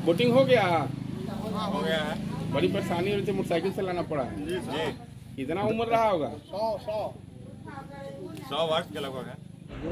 Voting हो गया? हाँ हो गया है। बड़ी परेशानी हो रही थी, मोटरसाइकिल से लाना पड़ा है। जी। कितना उम्र रहा होगा? 100 वर्ष के लगभग है।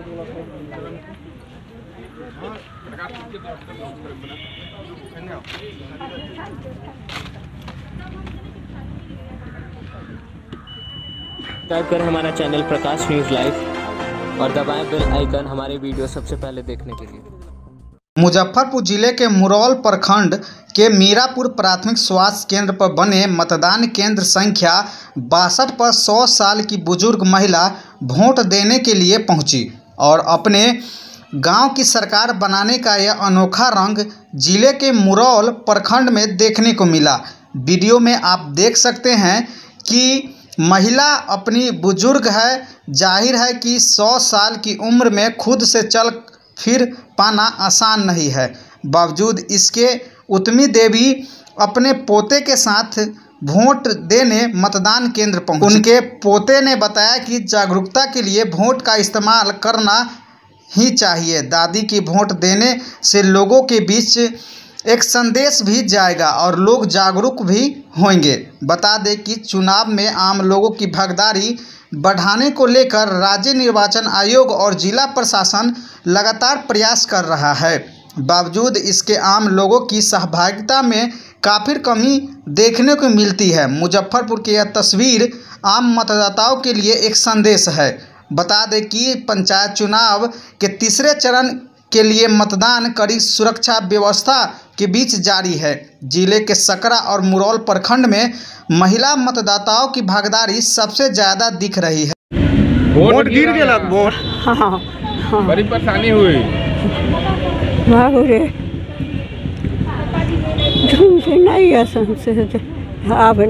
सब्सक्राइब करें हमारा चैनल प्रकाश न्यूज़ लाइव और दबाएं बेल आइकन हमारे वीडियो सबसे पहले देखने के लिए। मुजफ्फरपुर जिले के मुरौल प्रखंड के मीरापुर प्राथमिक स्वास्थ्य केंद्र पर बने मतदान केंद्र संख्या 62 पर 100 साल की बुजुर्ग महिला वोट देने के लिए पहुंची और अपने गांव की सरकार बनाने का यह अनोखा रंग जिले के मुरौल प्रखंड में देखने को मिला। वीडियो में आप देख सकते हैं कि महिला अपनी बुजुर्ग है, जाहिर है कि 100 साल की उम्र में खुद से चल फिर पाना आसान नहीं है। बावजूद इसके उतमी देवी अपने पोते के साथ वोट देने मतदान केंद्र पहुंची। उनके पोते ने बताया कि जागरूकता के लिए वोट का इस्तेमाल करना ही चाहिए। दादी की वोट देने से लोगों के बीच एक संदेश भी जाएगा और लोग जागरूक भी होंगे। बता दें कि चुनाव में आम लोगों की भागीदारी बढ़ाने को लेकर राज्य निर्वाचन आयोग और जिला प्रशासन लगातार प्रयास कर रहा है। बावजूद इसके आम लोगों की सहभागिता में काफ़ी कमी देखने को मिलती है। मुजफ्फरपुर की यह तस्वीर आम मतदाताओं के लिए एक संदेश है। बता दें कि पंचायत चुनाव के तीसरे चरण के लिए मतदान कड़ी सुरक्षा व्यवस्था के बीच जारी है। जिले के सकरा और मुरौल प्रखंड में महिला मतदाताओं की भागीदारी सबसे ज़्यादा दिख रही है। वोट गिर गया? वोट हाँ। बड़ी परेशानी हुई? बाबूरे से नहीं है संसे अब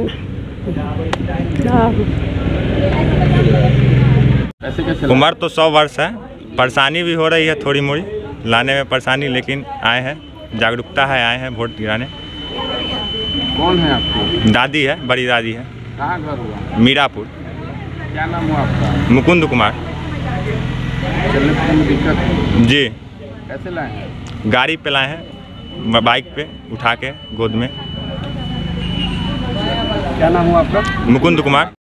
उम्र तो 100 वर्ष है। परेशानी भी हो रही है थोड़ी मोड़ी, लाने में परेशानी, लेकिन आए हैं, जागरूकता है, आए हैं वोट गिराने। कौन है आपकी? दादी है, बड़ी दादी है। कहाँ घर हुआ? मीरापुर। क्या नाम हुआ आपका? मुकुंद कुमार। चलने फिरने में दिक्कत है? जी। कैसे लाए हैं? गाड़ी पे लाए हैं, बाइक पे उठा के गोद में। क्या नाम हुआ आपका? मुकुंद कुमार।